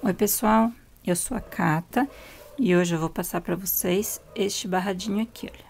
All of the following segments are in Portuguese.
Oi pessoal, eu sou a Cata e hoje eu vou passar para vocês este barradinho aqui, olha.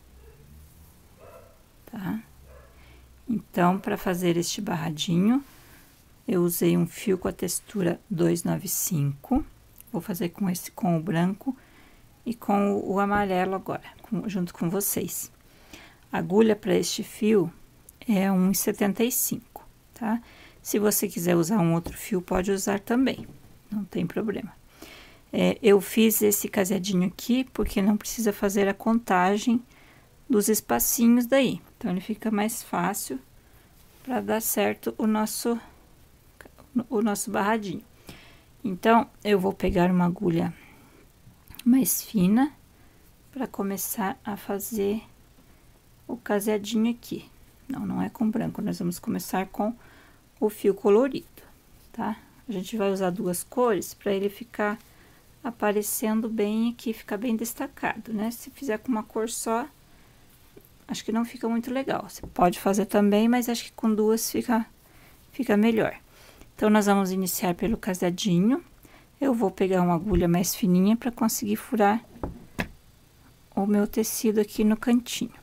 Tá? Então, para fazer este barradinho, eu usei um fio com a textura 295. Vou fazer com o branco e com o amarelo agora, junto com vocês. A agulha para este fio é 1,75, tá? Se você quiser usar um outro fio, pode usar também, não tem problema. Eu fiz esse caseadinho aqui porque não precisa fazer a contagem dos espacinhos daí. Então, ele fica mais fácil para dar certo o nosso barradinho. Então, eu vou pegar uma agulha mais fina para começar a fazer o caseadinho aqui. Não é com branco, nós vamos começar com o fio colorido, tá? A gente vai usar duas cores para ele ficar aparecendo bem aqui, ficar bem destacado, né? Se fizer com uma cor só, acho que não fica muito legal. Você pode fazer também, mas acho que com duas fica melhor. Então, nós vamos iniciar pelo caseadinho. Eu vou pegar uma agulha mais fininha para conseguir furar o meu tecido aqui no cantinho.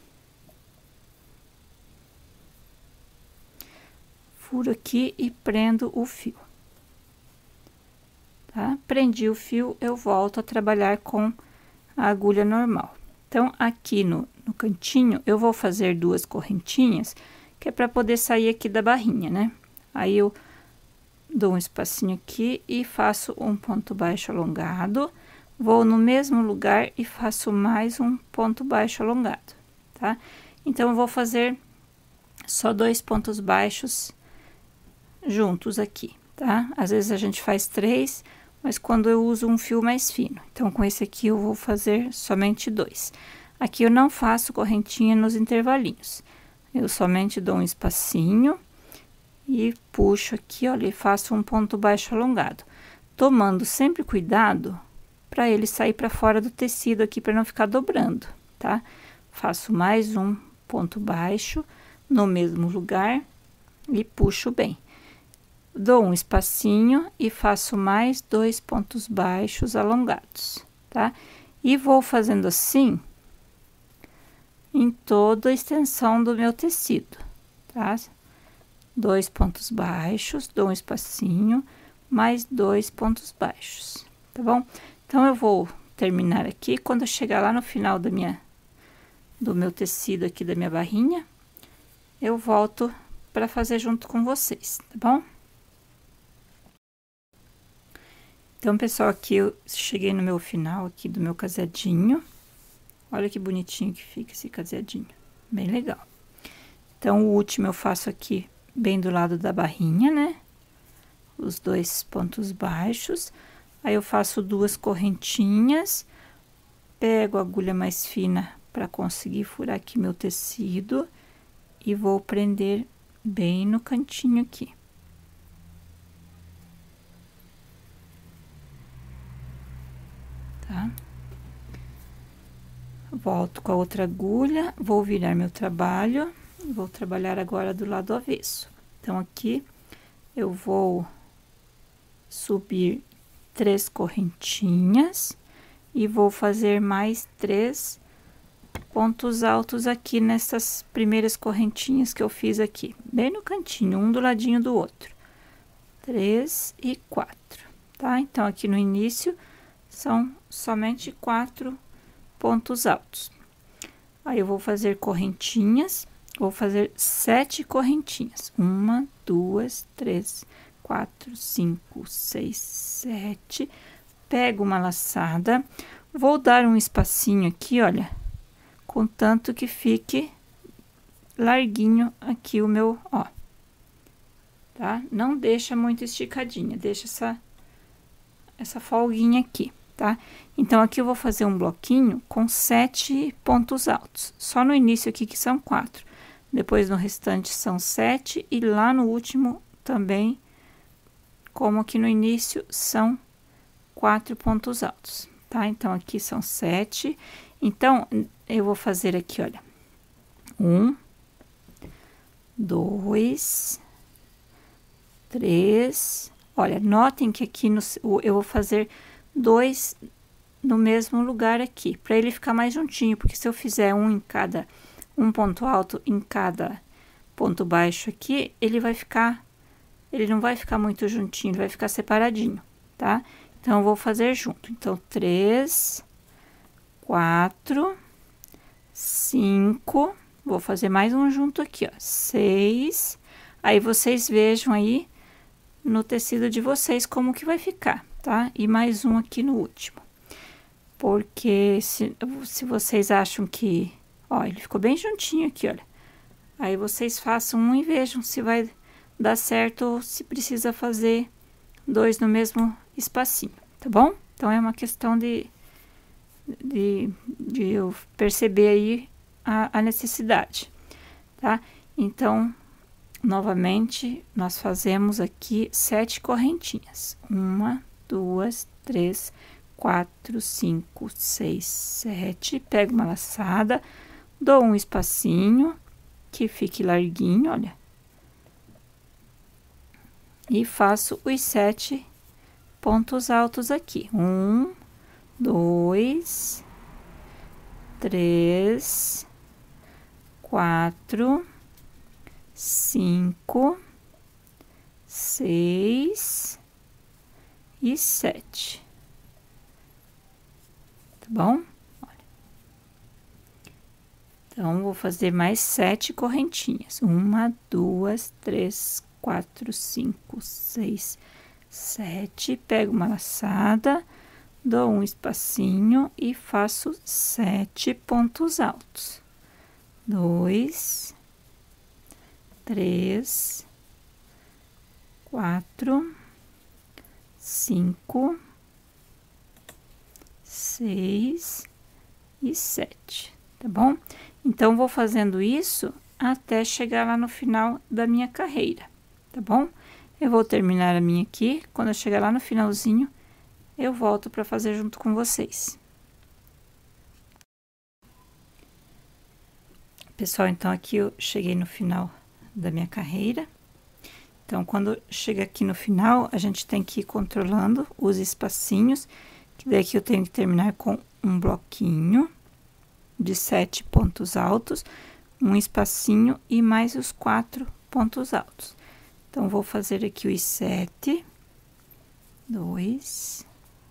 Furo aqui e prendo o fio. Tá? Prendi o fio, eu volto a trabalhar com a agulha normal. Então, aqui no cantinho, eu vou fazer duas correntinhas, que é para poder sair aqui da barrinha, né? Aí, eu dou um espacinho aqui e faço um ponto baixo alongado. Vou no mesmo lugar e faço mais um ponto baixo alongado, tá? Então, eu vou fazer só dois pontos baixos juntos aqui, tá? Às vezes, a gente faz três, mas quando eu uso um fio mais fino. Então, com esse aqui, eu vou fazer somente dois. Aqui, eu não faço correntinha nos intervalinhos. Eu somente dou um espacinho e puxo aqui, olha, e faço um ponto baixo alongado. Tomando sempre cuidado para ele sair para fora do tecido aqui, para não ficar dobrando, tá? Faço mais um ponto baixo no mesmo lugar e puxo bem. Dou um espacinho e faço mais dois pontos baixos alongados, tá? E vou fazendo assim em toda a extensão do meu tecido, tá? Dois pontos baixos, dou um espacinho, mais dois pontos baixos, tá bom? Então, eu vou terminar aqui. Quando eu chegar lá no final do meu tecido aqui, da minha barrinha, eu volto para fazer junto com vocês, tá bom? Então, pessoal, aqui eu cheguei no meu final aqui do meu caseadinho. Olha que bonitinho que fica esse caseadinho, bem legal. Então, o último eu faço aqui bem do lado da barrinha, né? Os dois pontos baixos. Aí, eu faço duas correntinhas, pego a agulha mais fina para conseguir furar aqui meu tecido e vou prender bem no cantinho aqui. Tá? Volto com a outra agulha, vou virar meu trabalho, vou trabalhar agora do lado avesso. Então, aqui, eu vou subir 3 correntinhas e vou fazer mais 3 pontos altos aqui nessas primeiras correntinhas que eu fiz aqui, bem no cantinho, um do ladinho do outro. 3 e 4, tá? Então, aqui no início, são somente 4 pontos altos. Aí, eu vou fazer correntinhas, vou fazer 7 correntinhas. 1, 2, 3, 4, 5, 6, 7. Pego uma laçada, vou dar um espacinho aqui, olha, contanto que fique larguinho aqui o meu, ó. Tá? Não deixa muito esticadinha, deixa essa folguinha aqui, tá? Então, aqui eu vou fazer um bloquinho com 7 pontos altos. Só no início aqui que são 4. Depois, no restante, são 7. E lá no último também, como aqui no início, são 4 pontos altos, tá? Então, aqui são 7. Então, eu vou fazer aqui, olha. 1, 2, 3, Olha, notem que aqui eu vou fazer 2 no mesmo lugar aqui, para ele ficar mais juntinho, porque se eu fizer um ponto alto em cada ponto baixo aqui, ele não vai ficar muito juntinho, ele vai ficar separadinho, tá? Então, eu vou fazer junto. Então, 3, 4, 5, vou fazer mais um junto aqui, ó, 6. Aí, vocês vejam aí no tecido de vocês como que vai ficar, tá? E mais um aqui no último. Porque se vocês acham que... Ó, ele ficou bem juntinho aqui, olha. Aí, vocês façam um e vejam se vai dar certo ou se precisa fazer 2 no mesmo espacinho, tá bom? Então, é uma questão de eu perceber aí a necessidade, tá? Então, novamente, nós fazemos aqui 7 correntinhas. 1, 2, 3, 4, 5, 6, 7. Pego uma laçada, dou um espacinho que fique larguinho, olha. E faço os 7 pontos altos aqui. 1, 2, 3, 4, 5, 6 e 7. Tá bom? Olha. Então, vou fazer mais 7 correntinhas. 1, 2, 3, 4, 5, 6, 7. Pego uma laçada, dou um espacinho e faço 7 pontos altos. 2, 3, 4, 5, 6 e 7, tá bom? Então, vou fazendo isso até chegar lá no final da minha carreira, tá bom? Eu vou terminar a minha aqui, quando eu chegar lá no finalzinho, eu volto para fazer junto com vocês. Pessoal, então, aqui eu cheguei no final da minha carreira. Então, quando chega aqui no final, a gente tem que ir controlando os espacinhos, que daqui eu tenho que terminar com um bloquinho de 7 pontos altos, um espacinho e mais os 4 pontos altos. Então, vou fazer aqui os 7, 2,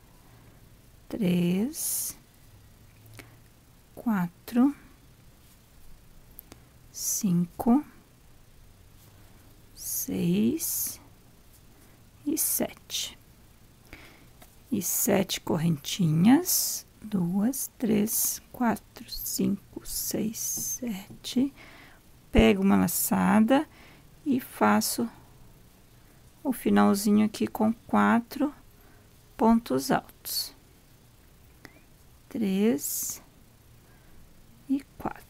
3, 4, 5, 6 e 7. E 7 correntinhas, 2, 3, 4, 5, 6, 7. Pego uma laçada e faço o finalzinho aqui com 4 pontos altos. 3 e 4.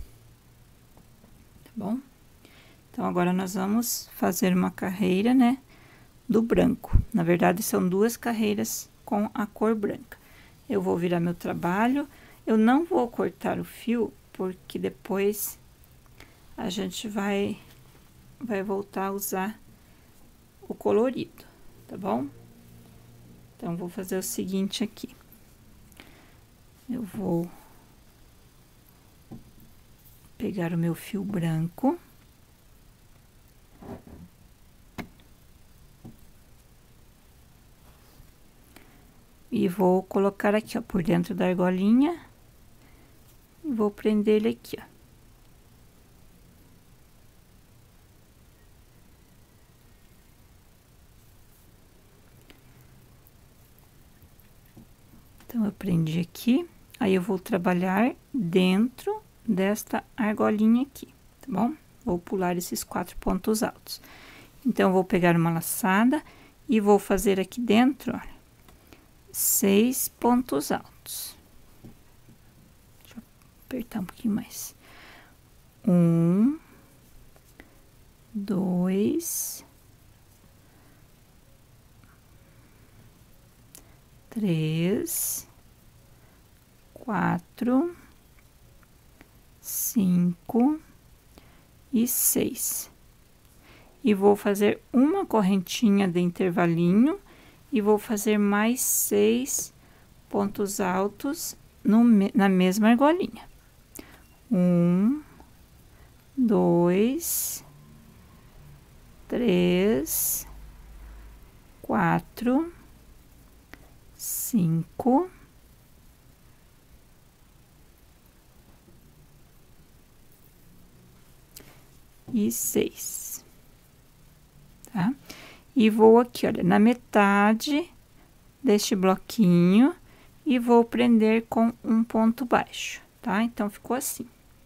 Tá bom? Então, agora nós vamos fazer uma carreira, né, do branco. Na verdade, são 2 carreiras com a cor branca. Eu vou virar meu trabalho. Eu não vou cortar o fio, porque depois a gente vai voltar a usar o colorido, tá bom? Então, vou fazer o seguinte aqui. Eu vou pegar o meu fio branco. E vou colocar aqui, ó, por dentro da argolinha. E vou prender ele aqui, ó. Então, eu prendi aqui. Aí, eu vou trabalhar dentro desta argolinha aqui, tá bom? Vou pular esses 4 pontos altos. Então, eu vou pegar uma laçada e vou fazer aqui dentro, olha, 6 pontos altos. Deixa eu apertar um pouquinho mais. 1, 2, 3, 4, 5 e 6. e vou fazer uma correntinha de intervalinho e vou fazer mais 6 pontos altos na mesma argolinha. 1, 2, 3, 4, 5, e 6, tá? E vou aqui, olha, na metade deste bloquinho e vou prender com um ponto baixo, tá? Então, ficou assim.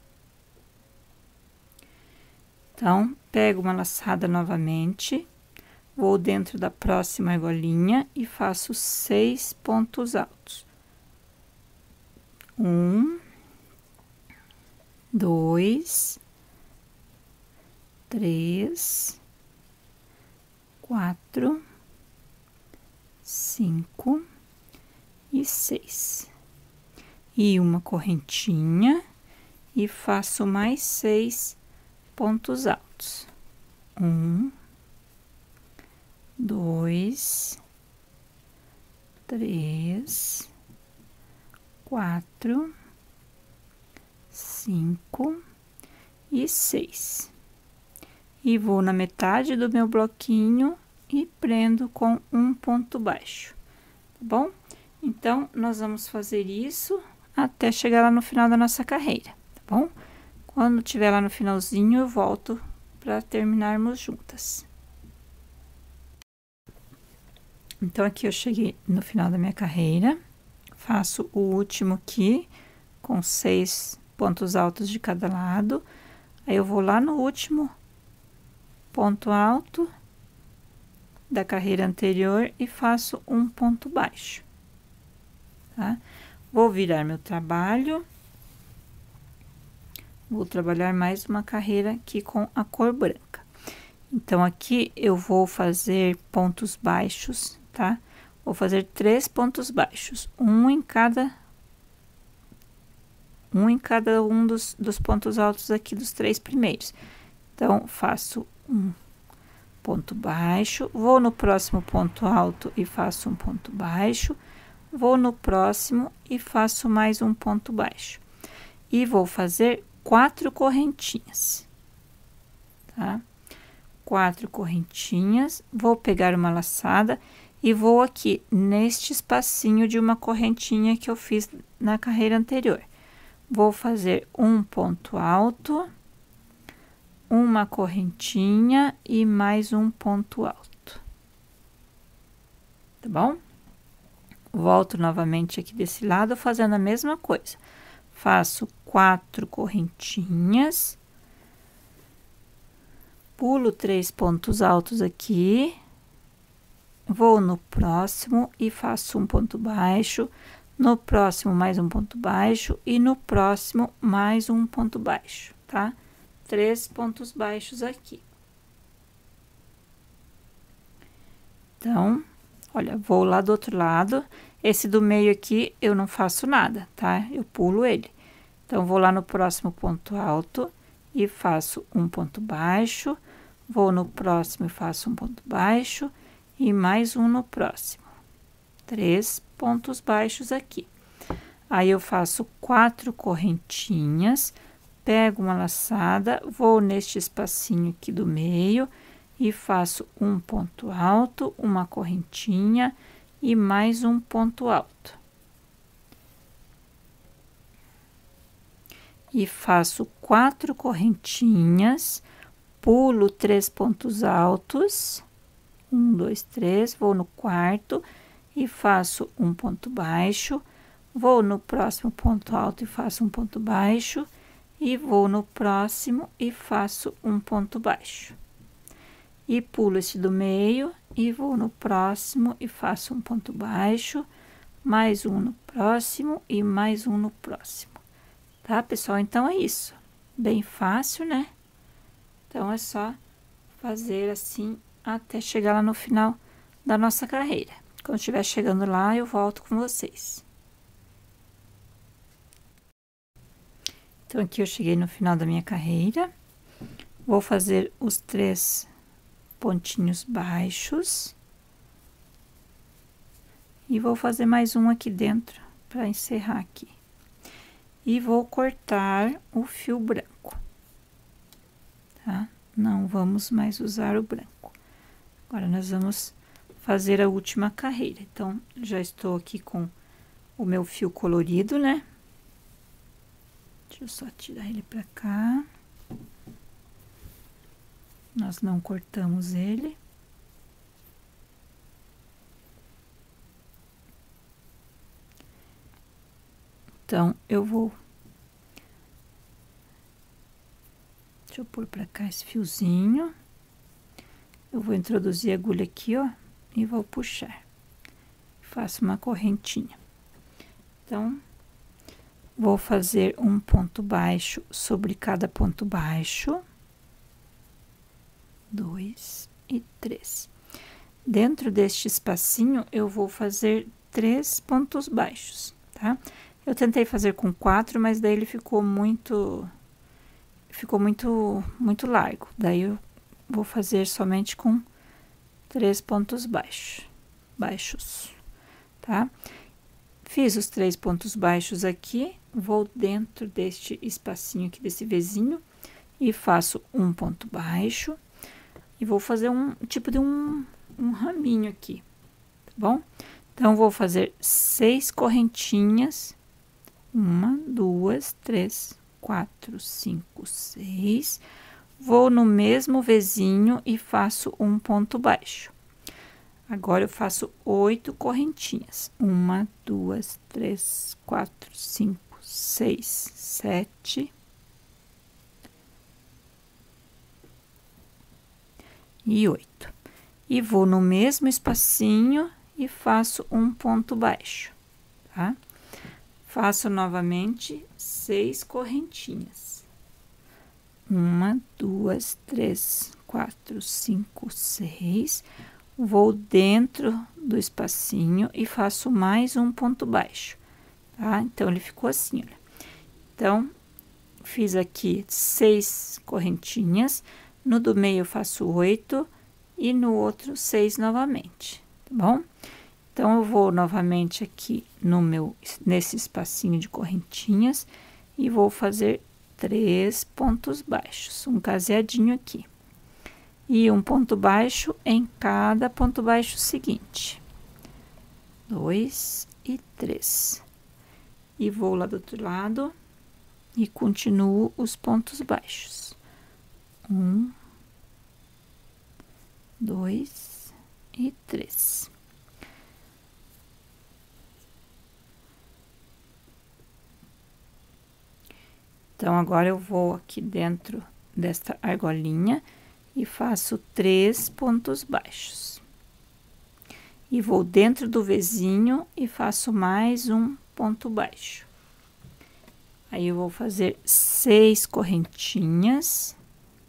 Então, pego uma laçada novamente, vou dentro da próxima argolinha e faço 6 pontos altos. 1, 2, 3, 4, 5 e 6. E uma correntinha e faço mais 6 pontos altos. 1, 2, 3, 4, 5 e 6. E vou na metade do meu bloquinho e prendo com um ponto baixo, tá bom? Então, nós vamos fazer isso até chegar lá no final da nossa carreira, tá bom? Quando tiver lá no finalzinho, eu volto para terminarmos juntas. Então, aqui eu cheguei no final da minha carreira, faço o último aqui, com 6 pontos altos de cada lado, aí eu vou lá no último ponto alto da carreira anterior e faço um ponto baixo, tá? Vou virar meu trabalho, vou trabalhar mais uma carreira aqui com a cor branca. Então, aqui eu vou fazer pontos baixos, tá? Vou fazer 3 pontos baixos, um em cada um dos pontos altos aqui dos 3 primeiros. Então, faço um ponto baixo, vou no próximo ponto alto e faço um ponto baixo, vou no próximo e faço mais um ponto baixo. E vou fazer 4 correntinhas, tá? 4 correntinhas, vou pegar uma laçada e vou aqui neste espacinho de uma correntinha que eu fiz na carreira anterior. Vou fazer um ponto alto, uma correntinha e mais um ponto alto, tá bom? Volto novamente aqui desse lado, fazendo a mesma coisa. Faço 4 correntinhas, pulo 3 pontos altos aqui, vou no próximo e faço um ponto baixo, no próximo mais um ponto baixo e no próximo mais um ponto baixo, tá? 3 pontos baixos aqui. Então, olha, vou lá do outro lado, esse do meio aqui eu não faço nada, tá? Eu pulo ele. Então, vou lá no próximo ponto alto e faço um ponto baixo, vou no próximo e faço um ponto baixo e mais um no próximo. 3 pontos baixos aqui. Aí, eu faço 4 correntinhas, pego uma laçada, vou neste espacinho aqui do meio e faço um ponto alto, uma correntinha e mais um ponto alto. E faço 4 correntinhas, pulo 3 pontos altos, 1, 2, 3, vou no quarto e faço um ponto baixo, vou no próximo ponto alto e faço um ponto baixo, e vou no próximo e faço um ponto baixo. E pulo esse do meio e vou no próximo e faço um ponto baixo, mais um no próximo e mais um no próximo. Tá, pessoal? Então, é isso. Bem fácil, né? Então, é só fazer assim até chegar lá no final da nossa carreira. Quando estiver chegando lá, eu volto com vocês. Então, aqui eu cheguei no final da minha carreira. Vou fazer os 3 pontinhos baixos. E vou fazer mais um aqui dentro para encerrar aqui. E vou cortar o fio branco, tá? Não vamos mais usar o branco. Agora, nós vamos fazer a última carreira. Então, já estou aqui com o meu fio colorido, né? Deixa eu só tirar ele pra cá. Nós não cortamos ele. Então, eu vou... Deixa eu pôr pra cá esse fiozinho. Eu vou introduzir a agulha aqui, ó, e vou puxar. Faço uma correntinha. Então, vou fazer um ponto baixo sobre cada ponto baixo. 2 e 3. Dentro deste espacinho, eu vou fazer 3 pontos baixos, tá? Eu tentei fazer com 4, mas daí ele ficou muito largo. Daí eu vou fazer somente com 3 pontos baixos, tá? Fiz os 3 pontos baixos aqui, vou dentro deste espacinho aqui, desse Vzinho, e faço um ponto baixo, e vou fazer um tipo de um raminho aqui, tá bom? Então, vou fazer 6 correntinhas, 1, 2, 3, 4, 5, 6. Vou no mesmo Vzinho e faço um ponto baixo. Agora, eu faço 8 correntinhas. 1, 2, 3, 4, 5, 6, 7. E 8. E vou no mesmo espacinho e faço um ponto baixo, tá? Faço novamente 6 correntinhas. 1, 2, 3, 4, 5, 6. Vou dentro do espacinho e faço mais um ponto baixo, tá? Então, ele ficou assim, olha. Então, fiz aqui 6 correntinhas, no do meio eu faço 8 e no outro 6 novamente, tá bom? Então, eu vou novamente aqui nesse espacinho de correntinhas e vou fazer 3 pontos baixos, um caseadinho aqui. E um ponto baixo em cada ponto baixo seguinte. 2 e 3. E vou lá do outro lado e continuo os pontos baixos. 1, 2 e 3. Então, agora eu vou aqui dentro desta argolinha e faço 3 pontos baixos. E vou dentro do Vzinho e faço mais um ponto baixo. Aí, eu vou fazer 6 correntinhas.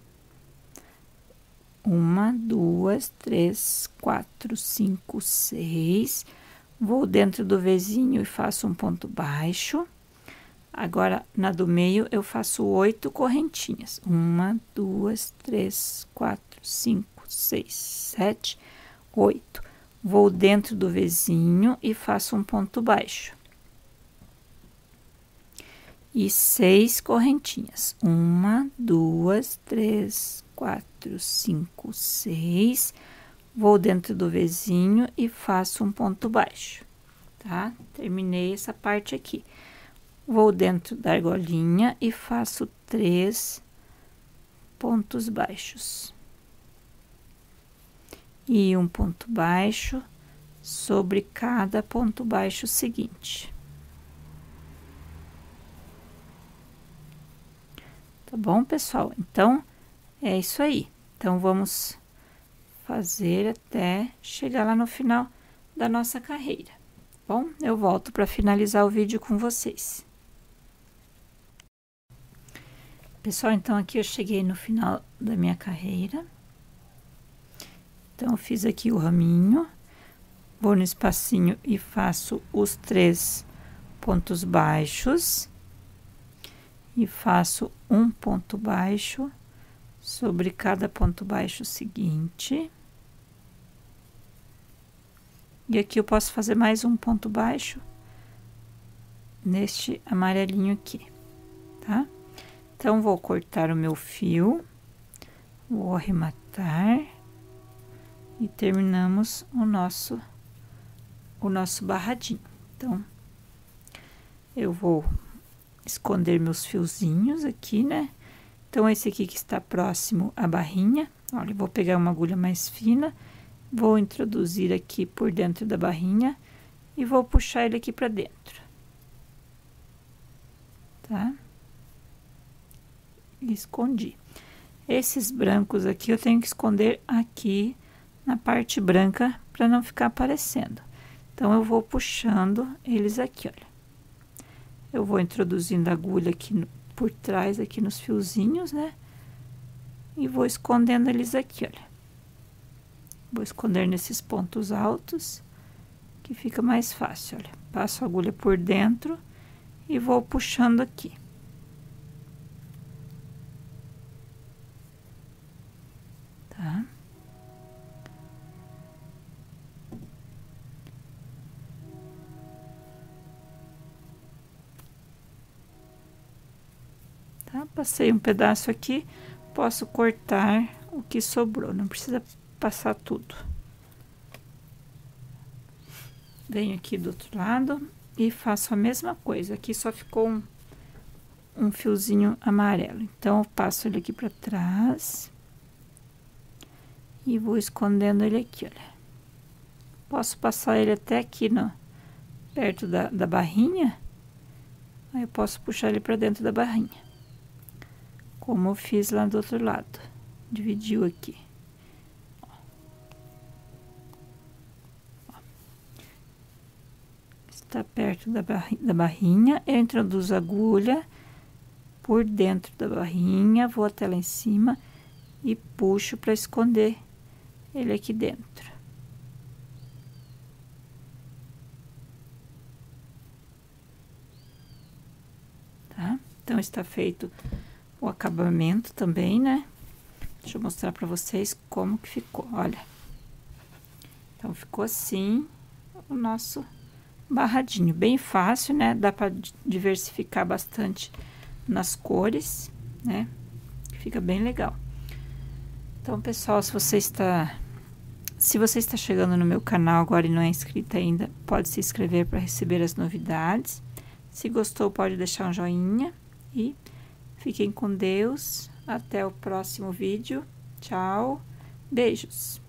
1, 2, 3, 4, 5, 6. Vou dentro do Vzinho e faço um ponto baixo. Agora, na do meio, eu faço 8 correntinhas. 1, 2, 3, 4, 5, 6, 7, 8. Vou dentro do Vzinho e faço um ponto baixo. E 6 correntinhas. 1, 2, 3, 4, 5, 6. Vou dentro do Vzinho e faço um ponto baixo, tá? Terminei essa parte aqui. Vou dentro da argolinha e faço 3 pontos baixos. E um ponto baixo sobre cada ponto baixo seguinte. Tá bom, pessoal? Então, é isso aí. Então, vamos fazer até chegar lá no final da nossa carreira. Bom, eu volto para finalizar o vídeo com vocês. Pessoal, então, aqui eu cheguei no final da minha carreira. Então, eu fiz aqui o raminho, vou no espacinho e faço os 3 pontos baixos. E faço um ponto baixo sobre cada ponto baixo seguinte. E aqui eu posso fazer mais um ponto baixo neste amarelinho aqui, tá? Então, vou cortar o meu fio, vou arrematar e terminamos o nosso barradinho. Então, eu vou esconder meus fiozinhos aqui, né? Então, esse aqui que está próximo à barrinha, olha, eu vou pegar uma agulha mais fina, vou introduzir aqui por dentro da barrinha e vou puxar ele aqui para dentro, tá? Escondi. Esses brancos aqui eu tenho que esconder aqui na parte branca para não ficar aparecendo. Então, eu vou puxando eles aqui, olha. Eu vou introduzindo a agulha aqui por trás, aqui nos fiozinhos, né? E vou escondendo eles aqui, olha. Vou esconder nesses pontos altos, que fica mais fácil, olha. Passo a agulha por dentro e vou puxando aqui. Tá? Tá? Passei um pedaço aqui, posso cortar o que sobrou, não precisa passar tudo. Venho aqui do outro lado e faço a mesma coisa. Aqui só ficou um fiozinho amarelo, então eu passo ele aqui para trás e vou escondendo ele aqui, olha. Posso passar ele até aqui perto da barrinha, aí eu posso puxar ele para dentro da barrinha, como eu fiz lá do outro lado. Dividiu aqui. Está perto da barrinha, eu introduzo a agulha por dentro da barrinha, vou até lá em cima e puxo para esconder ele aqui dentro. Tá? Então, está feito o acabamento também, né? Deixa eu mostrar para vocês como que ficou, olha. Então, ficou assim o nosso barradinho, bem fácil, né? Dá para diversificar bastante nas cores, né? Fica bem legal. Então, pessoal, se você está chegando no meu canal agora e não é inscrito ainda, pode se inscrever para receber as novidades. Se gostou, pode deixar um joinha e fiquem com Deus. Até o próximo vídeo. Tchau. Beijos.